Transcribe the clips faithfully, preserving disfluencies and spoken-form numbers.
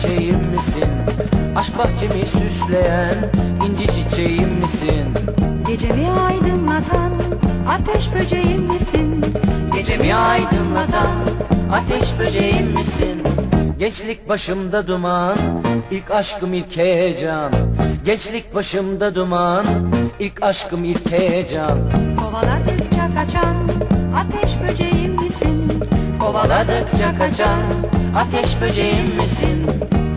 çiçeğim misin? Aşk bahçemi süsleyen inci çiçeğim misin? Gecemi aydınlatan ateş böceğim misin? Gecemi aydınlatan ateş böceğim misin? Gençlik başımda duman, ilk aşkım ilk heyecan. Gençlik başımda duman, ilk aşkım ilk heyecan. Kovaladıkça kaçan ateş böceğim misin? Kovaladıkça kaçan ateş böceğim misin?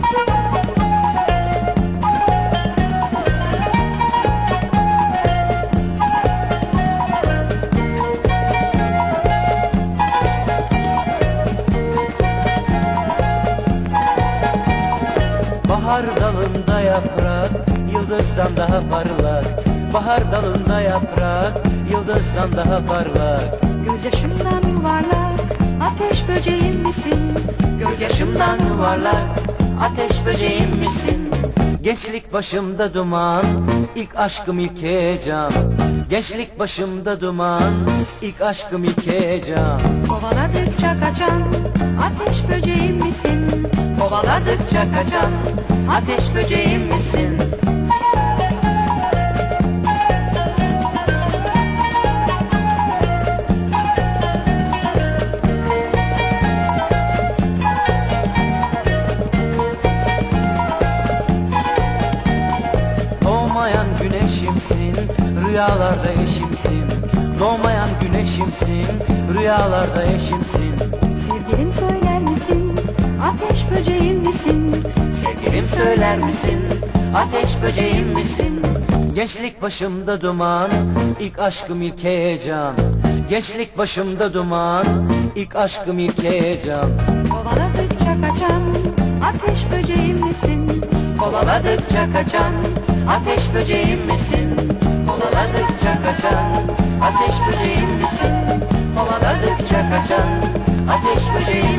Bahar dalında yaprak, yıldızdan daha parlak. Bahar dalında yaprak, yıldızdan daha parlak. Gözyaşımdan yuvarlak ateş böceğim misin? Gözyaşımdan yuvarlak, ateş böceğim misin? Gençlik başımda duman, ilk aşkım ilk heyecan. Gençlik başımda duman, ilk aşkım ilk heyecan. Kovaladıkça kaçan ateş böceğim misin? Kovaladıkça kaçan ateş böceğim misin? Doğmayan güneşimsin, rüyalarda eşimsin. Doğmayan güneşimsin, rüyalarda eşimsin. Sevgilim söyler misin? Ateş böceğim misin? Sevgilim söyler misin? Ateş böceğim misin? Gençlik başımda duman, ilk aşkım ilk heyecan. Gençlik başımda duman, ilk aşkım ilk heyecan. Kovaladıkça kaçan ateş böceğim misin? Kovaladıkça kaçan ateş böceğim misin? Kovaladıkça kaçan ateş böceğim misin? Kovaladıkça kaçan ateş böceğim